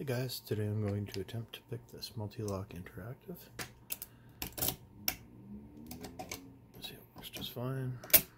Hey guys, today I'm going to attempt to pick this Mul-T-Lock Interactive. See, it works just fine.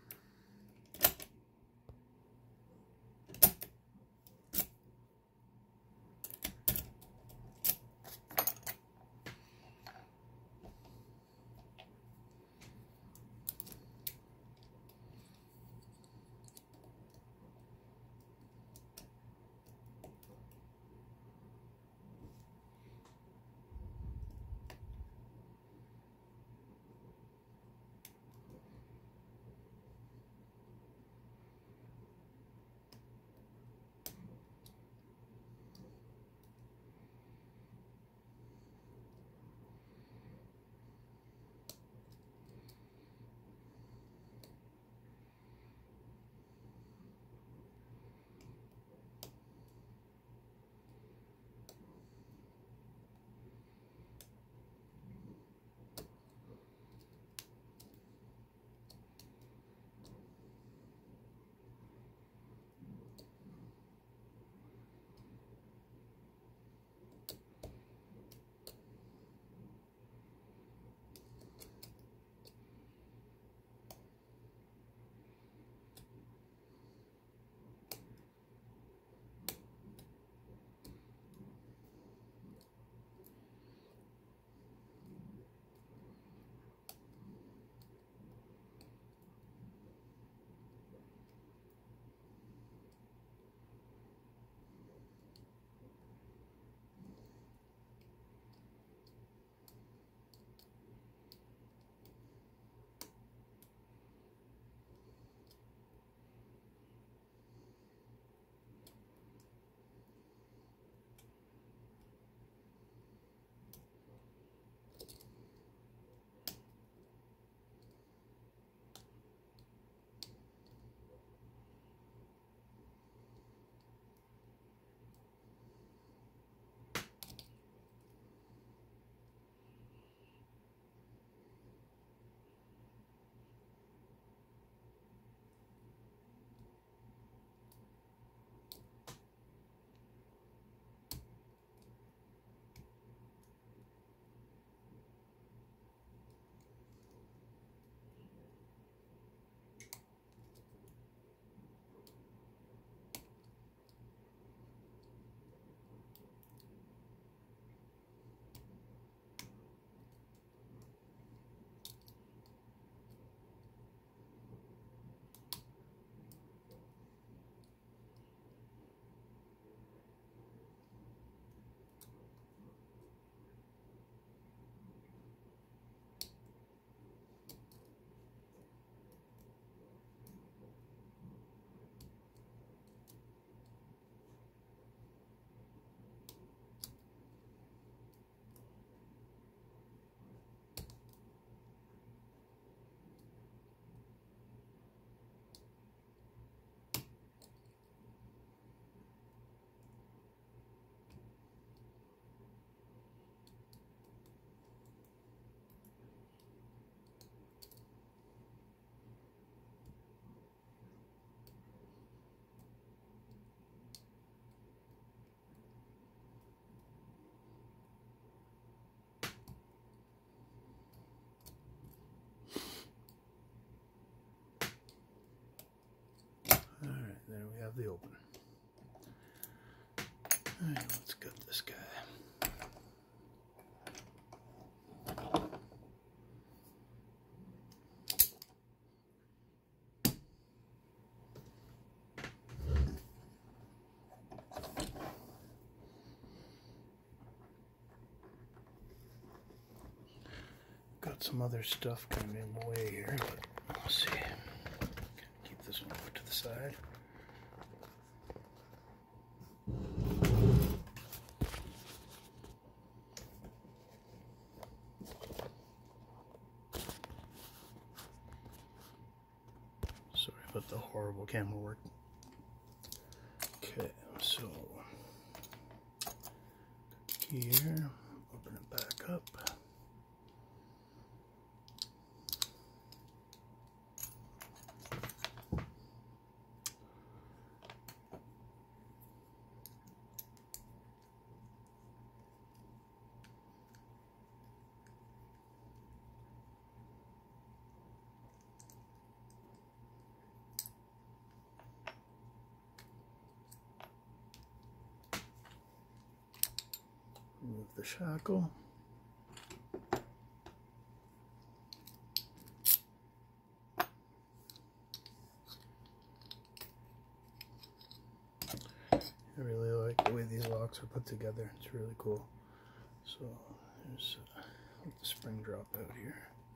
Alright, there we have the open. Alright, let's gut this guy. Got some other stuff kind of in the way here, but we'll see. Keep this one over to the side. Sorry about the horrible camera work. Okay, so here, open it back up. Remove the shackle. I really like the way these locks are put together. It's really cool. So here's let the spring drop out here.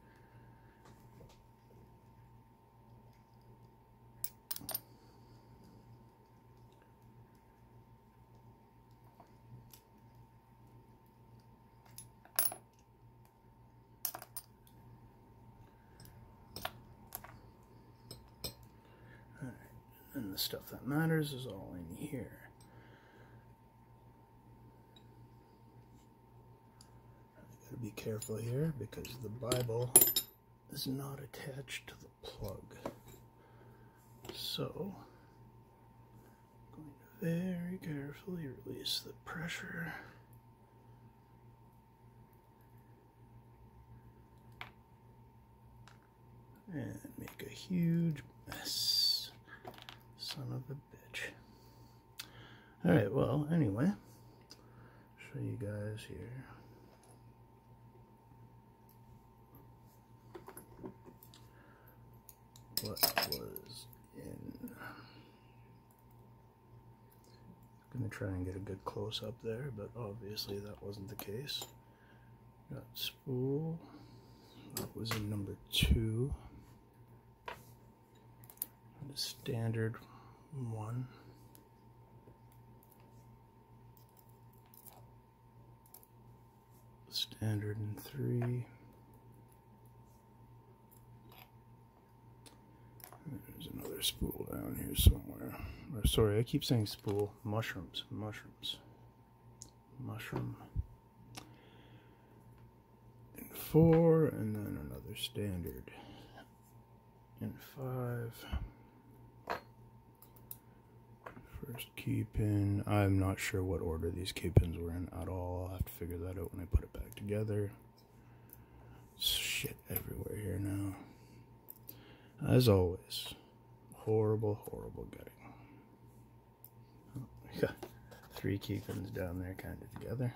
Alright, and the stuff that matters is all in here. Be careful here because the Bible is not attached to the plug. So, I'm going to very carefully release the pressure. And make a huge mess. Son of a bitch. Alright, well, anyway, show you guys here. What was in. I'm going to try and get a good close up there, but obviously that wasn't the case. Got spool. That was in number 2. The standard 1. Standard in 3. There's another spool down here somewhere. Or, sorry, I keep saying spool. Mushrooms. Mushrooms. Mushroom. In 4, and then another standard. In 5. First key pin. I'm not sure what order these key pins were in at all. I'll have to figure that out when I put it back together. Shit everywhere here now. As always, horrible, horrible gutting. Oh, we got 3 key pins down there kind of together.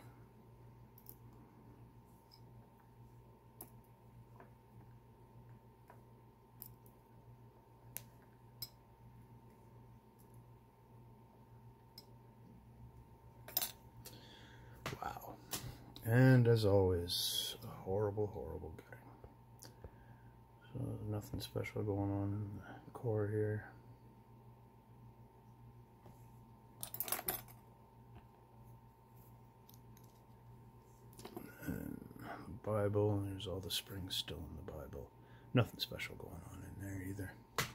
Wow. And as always, horrible, horrible gutting. So there's nothing special going on in the core here. And the Bible, and there's all the springs still in the Bible. Nothing special going on in there either.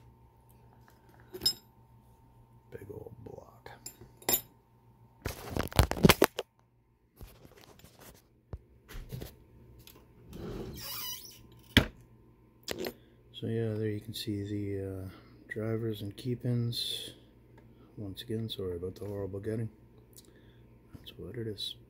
Big old block. So yeah, there you can see the drivers and key pins. Once again, sorry about the horrible getting. That's what it is.